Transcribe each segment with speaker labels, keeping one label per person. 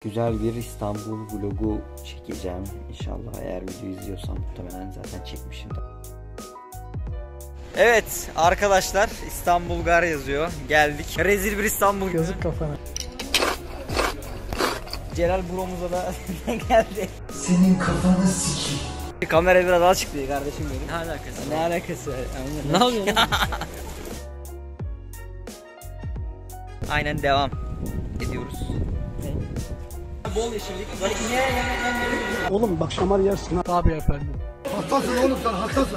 Speaker 1: Güzel bir İstanbul vlogu çekeceğim. İnşallah eğer video izliyorsam muhtemelen zaten çekmişimdir. Evet arkadaşlar, İstanbul Gar yazıyor. Geldik. Rezil bir İstanbul.
Speaker 2: Yazık kafana.
Speaker 1: Celal Bromuz'a da geldi.
Speaker 2: Senin kafanı sikeyim.
Speaker 1: Kamera biraz daha çıktı kardeşim benim.
Speaker 3: Ne alakası?
Speaker 1: Ne alakası var?
Speaker 3: Ne yapıyorsun?
Speaker 1: Aynen devam ediyoruz. Bol yeşillik. Böyle ineğe yemek.
Speaker 2: Oğlum bak şamar yersin ha. Tabii efendim.
Speaker 4: Hastasın oğlum sen, hastasın.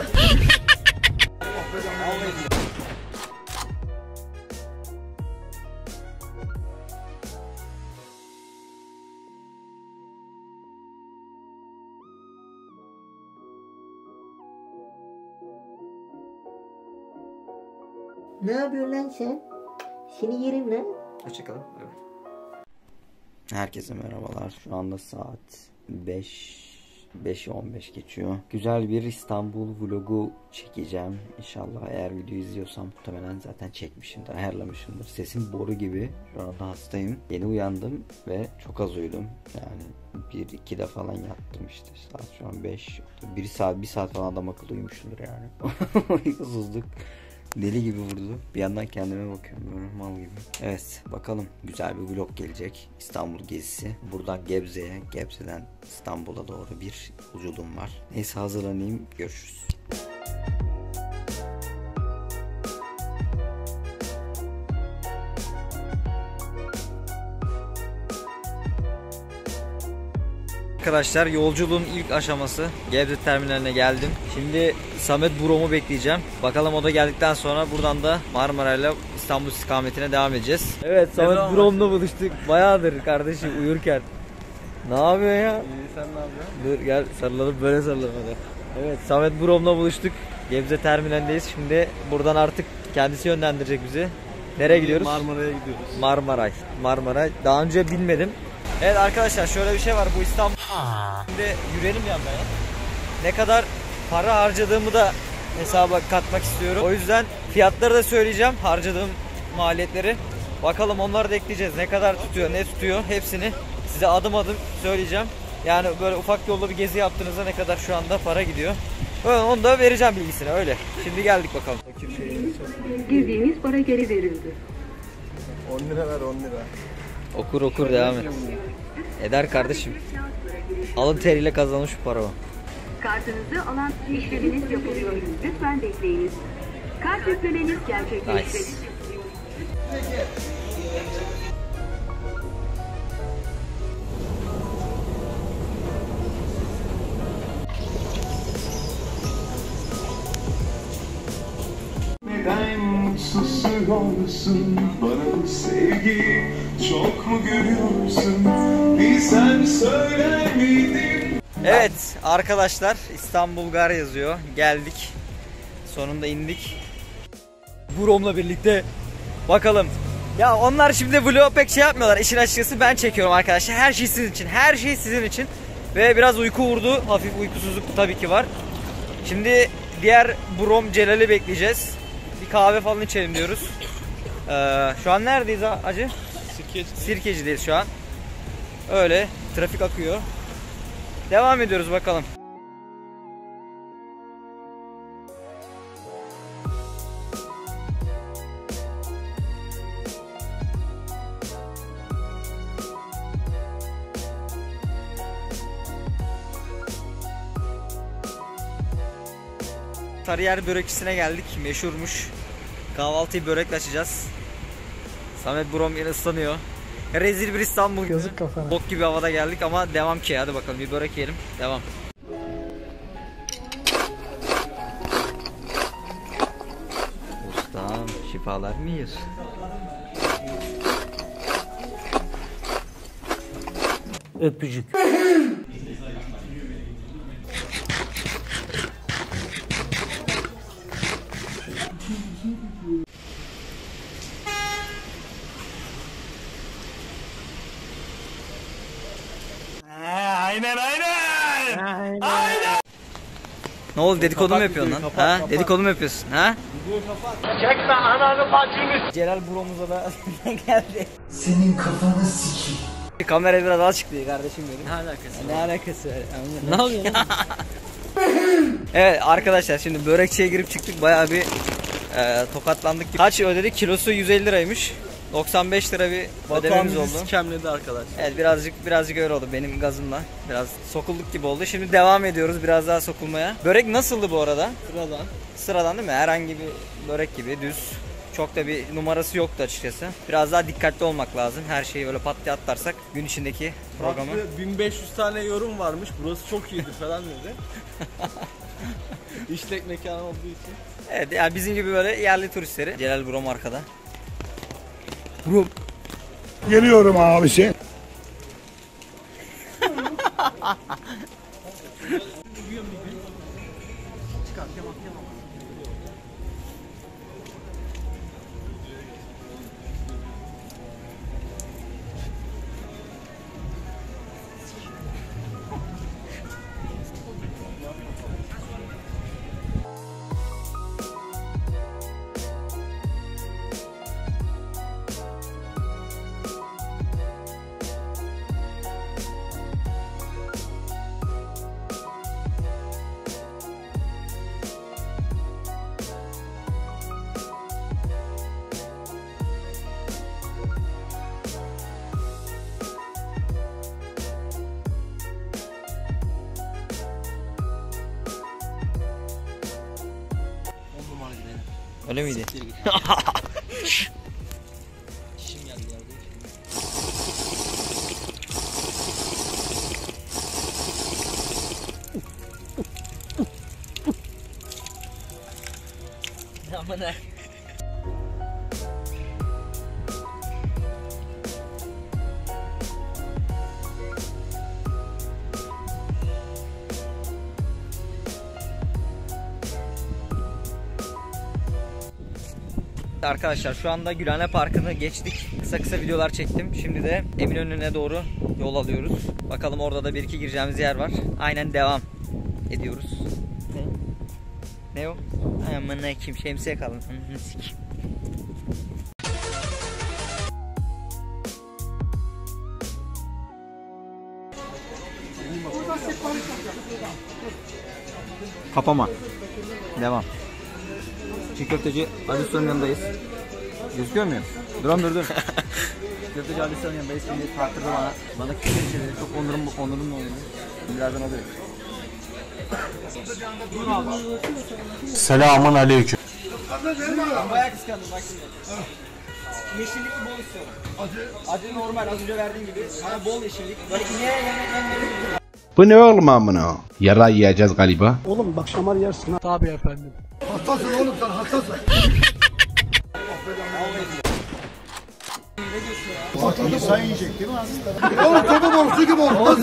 Speaker 5: Ne yapıyorsun lan sen? Seni yerim lan.
Speaker 1: Hoşçakalın. Evet. Herkese merhabalar. Şu anda saat 5'i 15 geçiyor. Güzel bir İstanbul vlogu çekeceğim. İnşallah eğer video izliyorsam muhtemelen zaten çekmişimdir, ayarlamışımdır. Sesim boru gibi. Şu anda hastayım. Yeni uyandım ve çok az uyudum. Yani 1-2'de falan yattım işte. Saat şu an 5. Bir saat falan adam akıllı uyumuşumdur yani. Uykusuzluk deli gibi vurdu. Bir yandan kendime bakıyorum böyle mal gibi. Evet bakalım, güzel bir vlog gelecek. İstanbul gezisi. Buradan Gebze'ye, Gebze'den İstanbul'a doğru bir yolculuğum var. Neyse hazırlanayım, görüşürüz. Arkadaşlar yolculuğun ilk aşaması, Gebze terminaline geldim. Şimdi Samet Brom'u bekleyeceğim. Bakalım o da geldikten sonra buradan da Marmara'yla İstanbul istikametine devam edeceğiz. Evet, Samet Brom'la buluştuk. Bayağıdır kardeşim uyurken. Ne yapıyorsun ya?
Speaker 3: İyi, sen ne yapıyorsun?
Speaker 1: Dur gel sarılalım, böyle sarılalım hadi. Evet, Samet Brom'la buluştuk. Gebze terminalindeyiz. Şimdi buradan artık kendisi yönlendirecek bizi. Nereye gidiyoruz?
Speaker 3: Marmara'ya gidiyoruz.
Speaker 1: Marmaray. Daha önce bilmedim. Evet arkadaşlar, şöyle bir şey var, bu İstanbul. Şimdi yürüyelim yandan ya. Ne kadar para harcadığımı da hesaba katmak istiyorum. O yüzden fiyatları da söyleyeceğim, harcadığım maliyetleri. Bakalım onları da ekleyeceğiz. Ne kadar tutuyor, ne tutuyor, hepsini size adım adım söyleyeceğim. Yani böyle ufak yolda bir gezi yaptığınızda ne kadar şu anda para gidiyor. Onu da vereceğim bilgisini, öyle. Şimdi geldik bakalım.
Speaker 6: Girdiğiniz para geri verildi.
Speaker 3: 10 lira ver, 10 lira.
Speaker 1: Okur devam et. Eder kardeşim. Alın teriyle kazanmış şu para o.
Speaker 6: Kartınızı alan işleminiz yapılıyor. Lütfen bekleyiniz. Kart yüklemeniz gerçekleşti.
Speaker 1: Nice.
Speaker 7: Neden susuyorsun bana bu sevgi, çok mu görüyorsun, bir sen söyler miydin?
Speaker 1: Evet arkadaşlar, İstanbul Gar yazıyor. Geldik. Sonunda indik. Brom'la birlikte. Bakalım. Ya onlar şimdi vlog pek şey yapmıyorlar. İşin açıkçası ben çekiyorum arkadaşlar. Her şey sizin için. Her şey sizin için. Ve biraz uyku vurdu. Hafif uykusuzluk tabii ki var. Şimdi diğer Brom Celal'i bekleyeceğiz. Bir kahve falan içelim diyoruz. Şu an neredeyiz acı? Sirkeci'deyiz şu an. Öyle. Trafik akıyor. Devam ediyoruz bakalım. Sarıyer börekçisine geldik. Meşhurmuş. Kahvaltıyı börekle açacağız. Samet Brom yine ıslanıyor. Rezil bir İstanbul.
Speaker 2: Yazık kafana.
Speaker 1: Bok gibi havada geldik ama devam ki. Hadi bakalım bir börek yiyelim. Devam. Ustam şifalar mı yiyorsun? Öpücük.
Speaker 3: Aynen.
Speaker 1: Ne oldu, dedikodu mu yapıyorsun lan? Ha? Dedikodu mu yapıyorsun? Ha?
Speaker 4: Çekme ananı bacını.
Speaker 1: Celal Bromuz'a da geldi.
Speaker 2: Senin kafanı sikeyim.
Speaker 1: Kamera biraz az çıktı kardeşim benim.
Speaker 8: Ne alakası?
Speaker 1: Ne alakası var?
Speaker 8: Ne yapıyorsun?
Speaker 1: Evet arkadaşlar şimdi börekçiye girip çıktık bayağı bir tokatlandık. Kaç ödedik? Kilosu 150 liraymış. 95 lira bir ödememiz oldu.
Speaker 8: Sikemledi arkadaş.
Speaker 1: Evet birazcık öyle oldu benim gazımla. Biraz sokulduk gibi oldu. Şimdi devam ediyoruz biraz daha sokulmaya. Börek nasıldı bu arada? Sıradan değil mi? Herhangi bir börek gibi düz. Çok da bir numarası yoktu açıkçası. Biraz daha dikkatli olmak lazım. Her şeyi öyle pat diye atlarsak gün içindeki programı.
Speaker 8: 1500 tane yorum varmış. Burası çok iyiydi falan dedi. İşlek mekanı olduğu için.
Speaker 1: Evet yani bizim gibi böyle yerli turistleri. Celal Brom arkada. Brom.
Speaker 4: Geliyorum abisi.
Speaker 1: Öyle miydi?
Speaker 8: Çişim geldi ya. Aman ha.
Speaker 1: Arkadaşlar şu anda Gülhane Parkı'nı geçtik. Kısa videolar çektim. Şimdi de Eminönü'ne doğru yol alıyoruz. Bakalım orada da bir iki gireceğimiz yer var. Aynen devam ediyoruz. Ne o? Aman ne kim şemsiye kalın. Kapama. Devam. Çiğ köfteci Adison'un yanındayız. Gözüküyor muyum? Dur. Köfteci Adison'un yanındayız. Şimdi tarttırdı bana küfür içeri. Çok onurumla oynadı. Birazdan alıyoruz.
Speaker 4: Selamun aleyküm.
Speaker 1: Ben bayağı kıskandım bak şimdi. Yeşillikli bol istiyorum. Acı normal az önce verdiğim gibi. Bana bol yeşillik. Böyle ineğe yemek.
Speaker 4: Bu ne oğlum amına? Yara yiyeceğiz galiba.
Speaker 2: Oğlum bak şamar yersin ha. Tabii efendim.
Speaker 4: Hastasın oğlum sen hastasın. İnsan yiyecek değil mi aslında? Oğlum köpek borusu gibi oldu.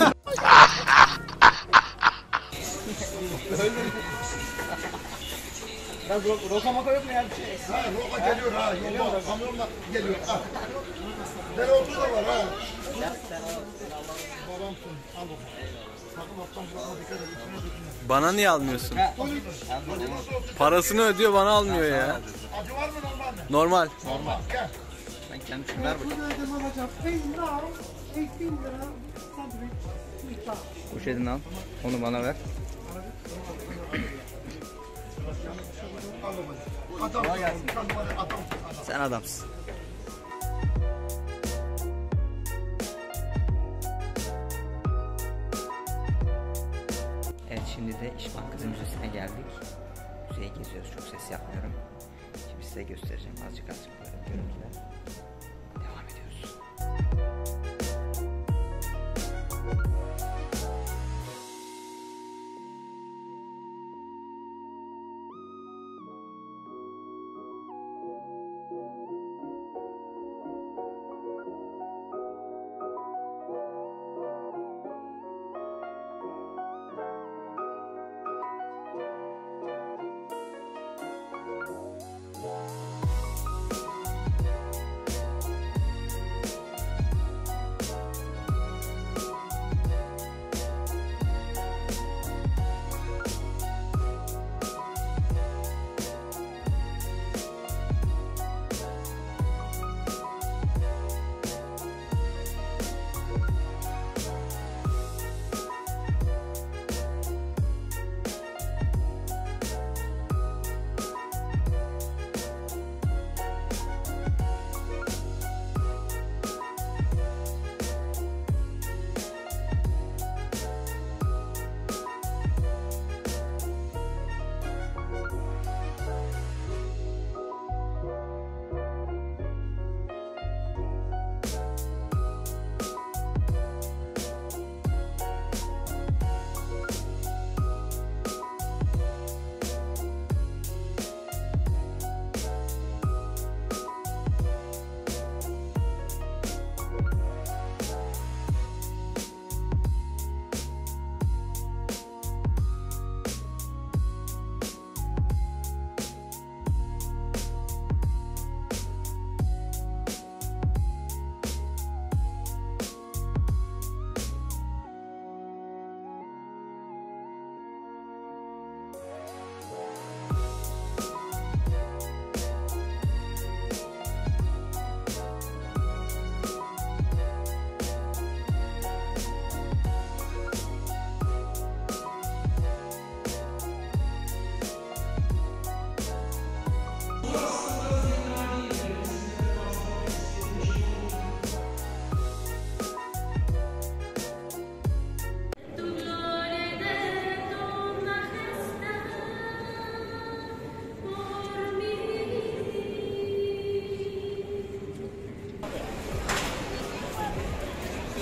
Speaker 1: Roka maka yok mu ya bir şey?
Speaker 4: Ha roka geliyor ha. Yolda kamyonla geliyor ha. Ne olduğu da var ha. Babamsın. Al bakalım. Sakın alttan bırakma dikkat et.
Speaker 8: Bana niye almıyorsun? Parasını ödüyor bana almıyor ya.
Speaker 4: Acı var mı normal?
Speaker 8: Normal.
Speaker 4: Gel.
Speaker 1: Ben kendim şunu ver bakayım. Poşetini al. Onu bana ver. Sen adamsın. Evet şimdi de İş Bankası Müzesi'ne geldik. Müzeyi geziyoruz. Çok ses yapmıyorum. Şimdi size göstereceğim azıcık böyle görüntüler. Devam ediyoruz.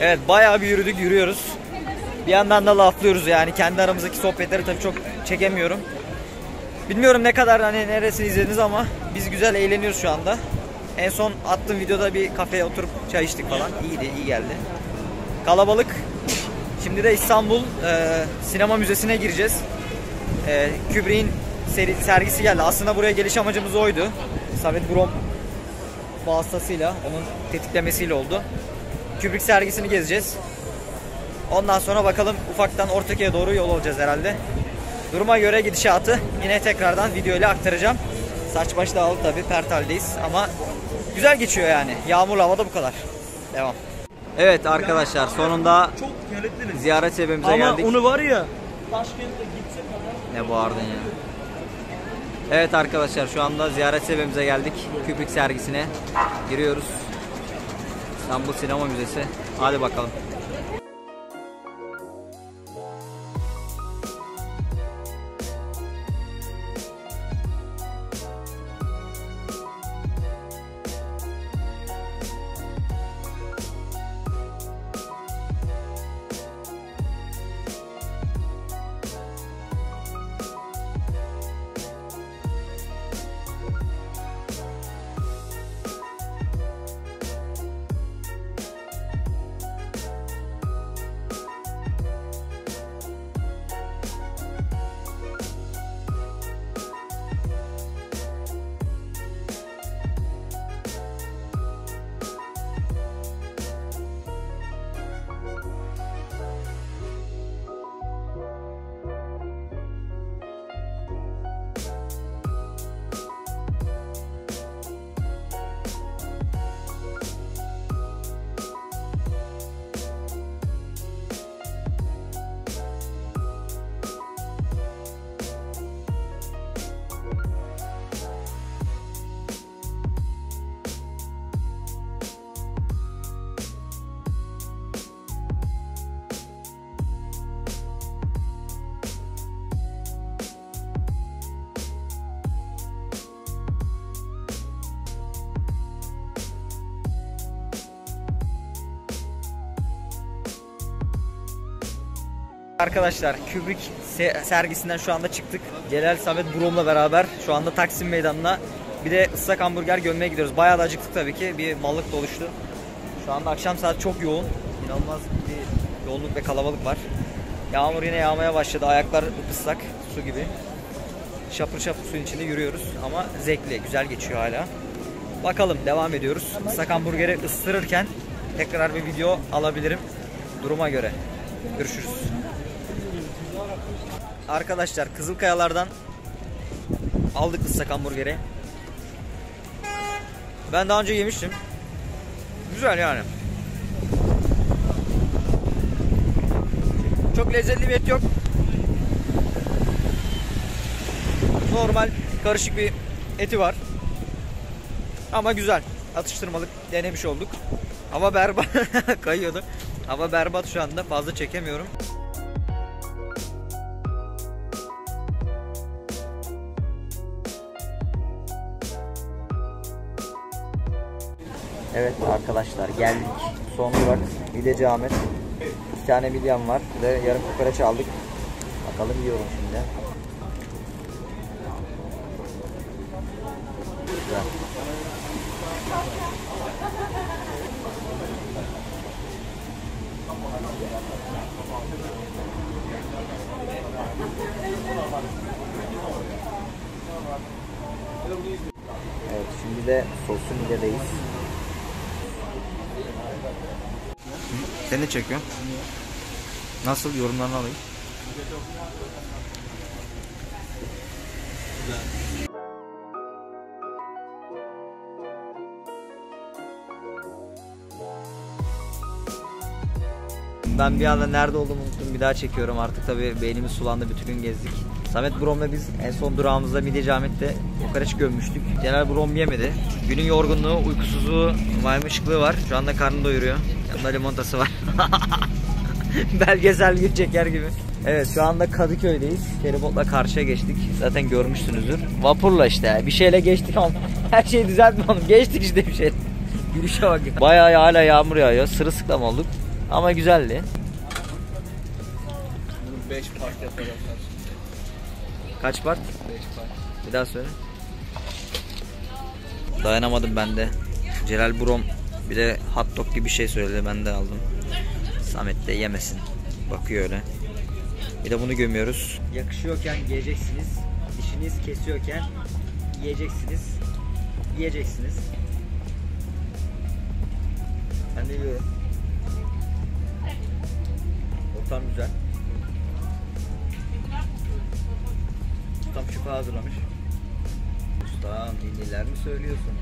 Speaker 1: Evet, bayağı bir yürüyoruz. Bir yandan da laflıyoruz yani. Kendi aramızdaki sohbetleri tabii çok çekemiyorum. Bilmiyorum ne kadar hani neresini izlediniz ama biz güzel eğleniyoruz şu anda. En son attığım videoda bir kafeye oturup çay içtik falan. İyiydi, iyi geldi. Kalabalık. Şimdi de İstanbul Sinema Müzesi'ne gireceğiz. Kubrick'in sergisi geldi. Aslında buraya geliş amacımız oydu. Samet Brom vasıtasıyla, onun tetiklemesiyle oldu. Kubrick sergisini gezeceğiz. Ondan sonra bakalım ufaktan Ortaköy'e doğru yol alacağız herhalde. Duruma göre gidişatı yine tekrardan video ile aktaracağım. Saç baş dağılı tabii, pert haldeyiz ama güzel geçiyor yani. Yağmurlu havada bu kadar. Devam. Evet arkadaşlar, sonunda ziyaret sebebimize geldik.
Speaker 2: Ama onu var ya, Taşkent'e gitsek
Speaker 1: ne bağırdın ya. Evet arkadaşlar, şu anda ziyaret sebebimize geldik. Kubrick sergisine giriyoruz. İstanbul Sinema Müzesi. Hadi bakalım. Arkadaşlar, Kubrick sergisinden şu anda çıktık. Celal Samet Brom'la beraber şu anda Taksim Meydanı'na bir de ıslak hamburger gömmeye gidiyoruz. Bayağı da acıktık tabii ki. Bir mallık doluştu. Şu anda akşam saat çok yoğun. İnanılmaz bir yoğunluk ve kalabalık var. Yağmur yine yağmaya başladı. Ayaklar ıslak, su gibi. Şapır şapır suyun içinde yürüyoruz ama zevkli, güzel geçiyor hala. Bakalım, devam ediyoruz. Islak hamburgeri ısırırken tekrar bir video alabilirim duruma göre. Görüşürüz. Arkadaşlar, Kızılkayalar'dan aldık ıslak hamburgeri. Ben daha önce yemiştim. Güzel yani. Çok lezzetli bir et yok. Normal karışık bir eti var. Ama güzel. Atıştırmalık denemiş olduk. Hava berbat. Kayıyordu. Hava berbat şu anda. Fazla çekemiyorum. Evet arkadaşlar, geldik. Son durak Mideci Ahmet. 2 tane midyam var ve yarım kokoreç aldık. Bakalım yiyorum şimdi. Güzel. Evet, şimdi de soslu midyedeyiz. Seni çekiyorum. Nasıl, yorumlarını alayım. Ben bir anda nerede olduğumu unuttum. Bir daha çekiyorum artık, tabii beynimiz sulandı, bütün gün gezdik. Samet Brom'la biz en son durağımızda Mideci Ahmet'te kokoreç gömmüştük. Celal Brom yemedi. Günün yorgunluğu, uykusuzluğu, maymışıklığı var. Şu anda karnını doyuruyor. Yanında limonatası var. Belgesel bir çeker gibi. Evet, şu anda Kadıköy'deyiz. Feribotla karşıya geçtik. Zaten görmüşsünüzdür. Vapurla işte bir şeyle geçtik ama her şeyi düzeltme oğlum. Geçtik işte bir şey. Gülüşe bak. Bayağı hala yağmur yağıyor. Sırılsıklam olduk. Ama güzeldi.
Speaker 3: 5 part yapacaklar.
Speaker 1: Kaç part?
Speaker 3: 5 part.
Speaker 1: Bir daha söyle. Dayanamadım ben de. Celal Brom bir de hot dog gibi bir şey söyledi, ben de aldım. Samet de yemesin. Bakıyor öyle. Bir de bunu gömüyoruz. Yakışıyorken giyeceksiniz. Dişiniz kesiyorken yiyeceksiniz. Yiyeceksiniz. Ben de yiyorum. Ortam güzel. Ustam şifa hazırlamış. Ustam neler mi söylüyorsun?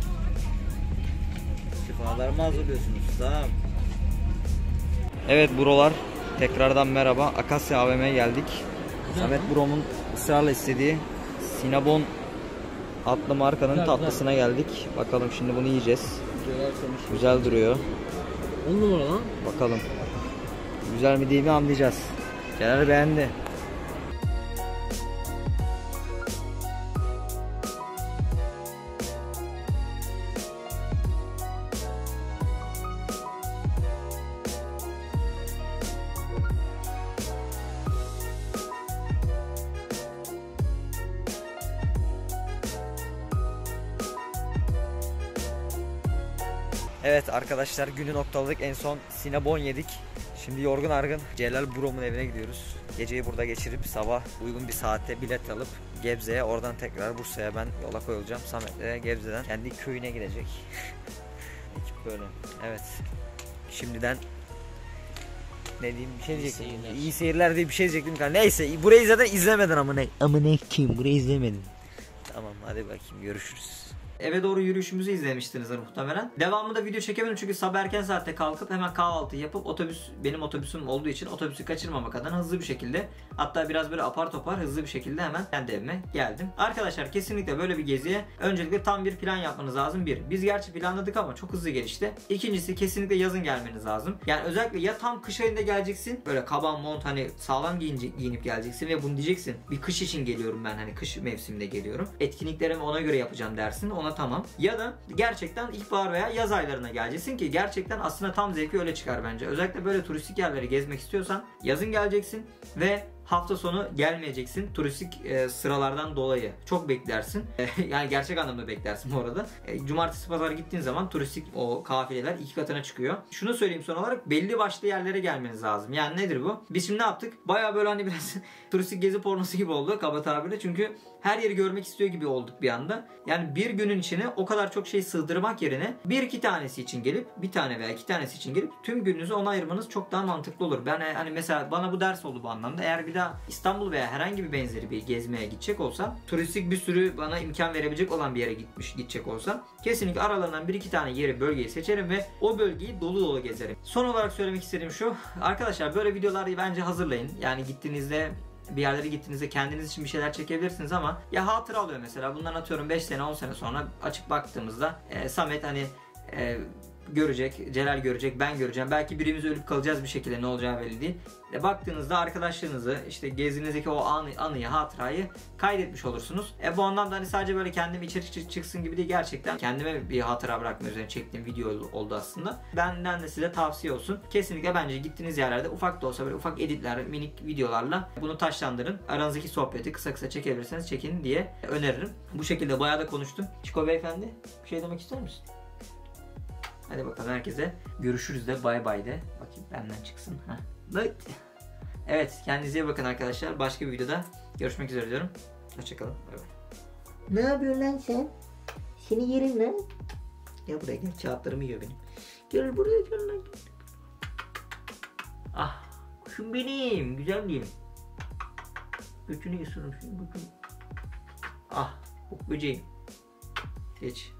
Speaker 1: Şifalar mı hazırlıyorsun ustam? Evet brolar, tekrardan merhaba. Akasya AVM'ye geldik. Samet Brom'un ısrarla istediği Cinnabon adlı markanın tatlısına geldik. Bakalım şimdi bunu yiyeceğiz. Güzel duruyor.
Speaker 2: 10 numara lan.
Speaker 1: Bakalım. Güzel mi değil mi anlayacağız. Celal beğendi. Evet arkadaşlar, günü noktaladık. En son Cinnabon yedik. Şimdi yorgun argın Celal Brom'un evine gidiyoruz. Geceyi burada geçirip sabah uygun bir saatte bilet alıp Gebze'ye, oradan tekrar Bursa'ya ben yola koyulacağım. Samet de Gebze'den kendi köyüne gidecek. Ekip böyle. Evet. Şimdiden ne diyeyim, bir şey diyecektim. İyi seyirler diye bir şey diyecektim. Neyse, burayı zaten izlemedin ama ne? Ama ne kim? Burayı izlemedin. Tamam hadi bakayım, görüşürüz. Eve doğru yürüyüşümüzü izlemiştinizdir muhtemelen. Devamında video çekemedim çünkü sabah erken saatte kalkıp hemen kahvaltı yapıp benim otobüsüm olduğu için otobüsü kaçırmamak adına hızlı bir şekilde, hatta biraz böyle apar topar hızlı bir şekilde hemen kendi evime geldim. Arkadaşlar kesinlikle böyle bir geziye öncelikle tam bir plan yapmanız lazım. Biz gerçi planladık ama çok hızlı gelişti. İkincisi, kesinlikle yazın gelmeniz lazım. Yani özellikle ya tam kış ayında geleceksin, böyle kaban mont hani sağlam giyinip geleceksin ve bunu diyeceksin, bir kış için geliyorum ben, hani kış mevsiminde geliyorum. Etkinliklerimi ona göre yapacağım dersin. Ona tamam. Ya da gerçekten ilkbahar veya yaz aylarına geleceksin ki gerçekten aslında tam zevki öyle çıkar bence. Özellikle böyle turistik yerleri gezmek istiyorsan yazın geleceksin ve hafta sonu gelmeyeceksin turistik sıralardan dolayı. Çok beklersin. Yani gerçek anlamda beklersin bu arada. Cumartesi pazar gittiğin zaman turistik o kafileler 2 katına çıkıyor. Şunu söyleyeyim son olarak, belli başlı yerlere gelmeniz lazım. Yani nedir bu? Biz şimdi ne yaptık? Baya böyle hani biraz turistik gezi pornosu gibi oldu kaba tabirle. Çünkü her yeri görmek istiyor gibi olduk bir anda. Yani bir günün içine o kadar çok şey sığdırmak yerine bir iki tanesi için gelip, bir tane veya iki tanesi için gelip tüm gününüzü ona ayırmanız çok daha mantıklı olur. Ben hani mesela bana bu ders oldu bu anlamda. Eğer bir daha İstanbul veya herhangi bir benzeri bir gezmeye gidecek olsam, turistik bir sürü bana imkan verebilecek olan bir yere gidecek olsam, kesinlikle aralarından bir iki tane bölgeyi seçerim ve o bölgeyi dolu dolu gezerim. Son olarak söylemek istediğim şu: arkadaşlar böyle videoları bence hazırlayın. Yani gittiğinizde, bir yerlere gittiğinizde kendiniz için bir şeyler çekebilirsiniz ama ya hatıra alıyor mesela. Bundan atıyorum 5 sene 10 sene sonra açıp baktığımızda Samet hani görecek, Celal görecek, ben göreceğim. Belki birimiz ölüp kalacağız bir şekilde, ne olacağı belli değil. Baktığınızda arkadaşlarınızı, işte gezinizdeki o anıyı, hatırayı kaydetmiş olursunuz. Bu anlamda hani sadece böyle kendime içerik çıksın gibi değil, gerçekten kendime bir hatıra bırakma üzerine çektiğim video oldu aslında. Benden de size tavsiye olsun. Kesinlikle bence gittiğiniz yerlerde ufak da olsa böyle ufak editler, minik videolarla bunu taşlandırın. Aranızdaki sohbeti kısa kısa çekebilirseniz çekin diye öneririm. Bu şekilde bayağı da konuştum. Çiko beyefendi, bir şey demek ister misin? Hadi bakalım, herkese görüşürüz de, bay bay de. Bakayım benden çıksın. Evet, kendinize iyi bakın arkadaşlar. Başka bir videoda görüşmek üzere diyorum. Hoşçakalın. Bay bay.
Speaker 5: Ne yapıyorsun lan sen? Seni yerim lan.
Speaker 1: Gel buraya gel. Kağıtlarımı yiyor benim. Gel buraya gel lan. Ah, kuşum benim. Güzelliğim. Götünü ısırırım şimdi. Ah, bok böceğim. Geç.